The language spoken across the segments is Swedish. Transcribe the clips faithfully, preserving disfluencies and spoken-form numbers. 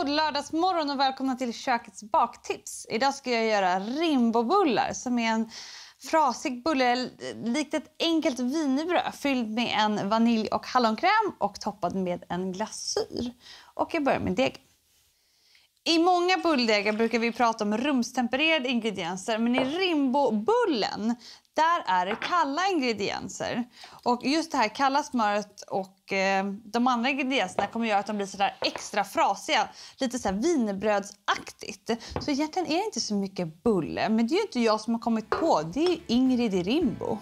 God lördagsmorgon och välkomna till kökets baktips. Idag ska jag göra rimbobullar som är en frasig bulle likt ett enkelt wienerbröd fylld med en vanilj- och hallonkräm och toppad med en glasyr. Och jag börjar med deg. I många bulldegar brukar vi prata om rumstempererade ingredienser, men i rimbobullen där är det kalla ingredienser. Och just det här kalla smöret och eh, de andra ingredienserna kommer göra att de blir så där extra frasiga, lite så här wienerbrödsaktigt. Så egentligen är det inte så mycket bulle, men det är ju inte jag som har kommit på, det är Ingrid i Rimbo.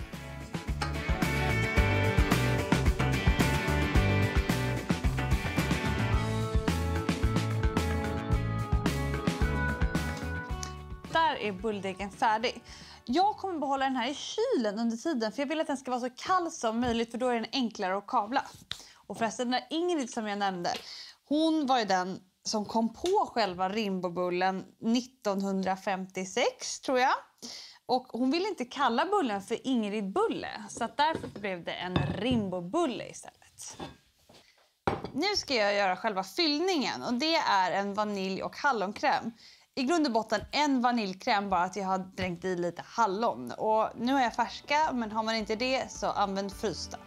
Där är bulldegen färdig. Jag kommer behålla den här i kylen under tiden för jag vill att den ska vara så kall som möjligt för då är den enklare att kavla. Och förresten, den där Ingrid som jag nämnde, hon var ju den som kom på själva rimbobullen nittonhundrafemtiosex tror jag. Och hon ville inte kalla bullen för Ingrid Bulle så att därför blev det en rimbobulle istället. Nu ska jag göra själva fyllningen och det är en vanilj- och hallonkräm. I grund och botten en vaniljkräm, bara att jag har dränkt i lite hallon. Och nu har jag färska, men har man inte det så använd frysta.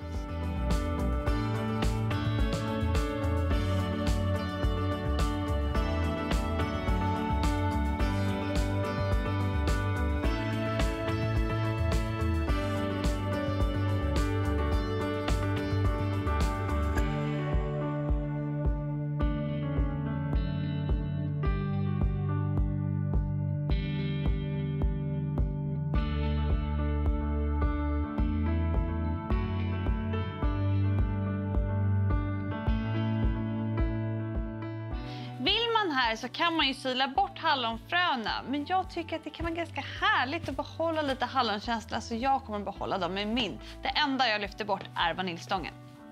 Här så kan man ju sila bort hallonfröna, men jag tycker att det kan vara ganska härligt att behålla lite hallonkänsla så jag kommer behålla dem med min. Det enda jag lyfter bort är vaniljstången.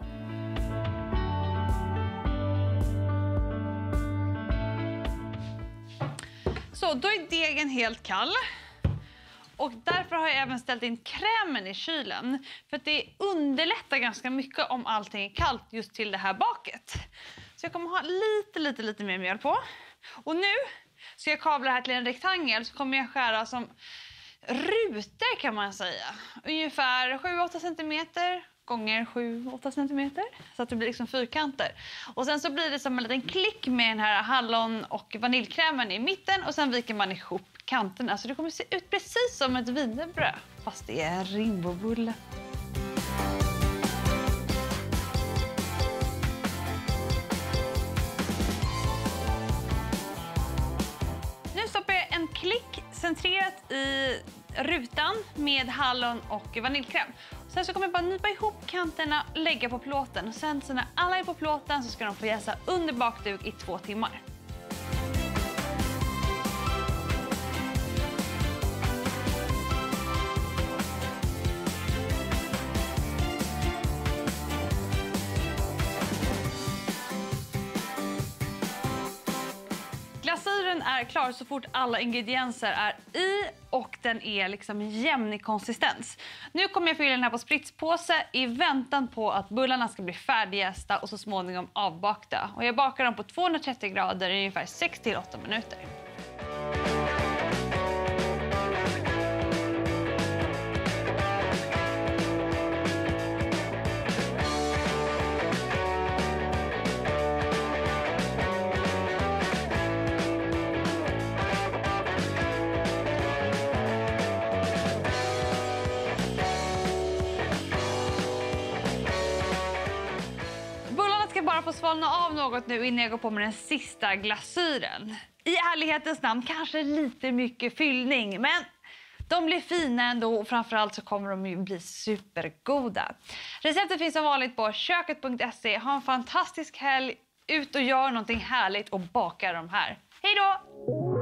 Så då är degen helt kall. Och därför har jag även ställt in krämen i kylen. För att det underlättar ganska mycket om allting är kallt just till det här baket. Så jag kommer ha lite, lite, lite mer mjöl på. Och nu ska jag kavla det här till en rektangel så kommer jag skära som rutor kan man säga. Ungefär sju åtta centimeter gånger sju åtta centimeter. Så att det blir liksom fyrkanter. Och sen så blir det som en liten klick med den här hallon- och vaniljkrämen i mitten. Och sen viker man ihop kanterna. Så det kommer se ut precis som ett wienerbröd. Fast det är en rimbobulle. Nu stoppar jag en klick centrerat i rutan med hallon och vaniljkräm. Sen så kommer jag bara nypa ihop kanterna och lägga på plåten. Och sen så när alla är på plåten så ska de få jäsa under bakduk i två timmar. Glasyren är klar så fort alla ingredienser är i och den är liksom jämn i konsistens. Nu kommer jag fylla den här på spritspåse i väntan på att bullarna ska bli färdigjästa och så småningom avbakta. Och jag bakar dem på tvåhundratrettio grader i ungefär sex till åtta minuter. Bara få svalna av något nu innan jag går på med den sista glasyren. I ärlighetens namn kanske lite mycket fyllning, men de blir fina ändå och framförallt så kommer de ju bli supergoda. Receptet finns som vanligt på köket punkt se. Ha en fantastisk helg, ut och gör någonting härligt och baka de här. Hej då!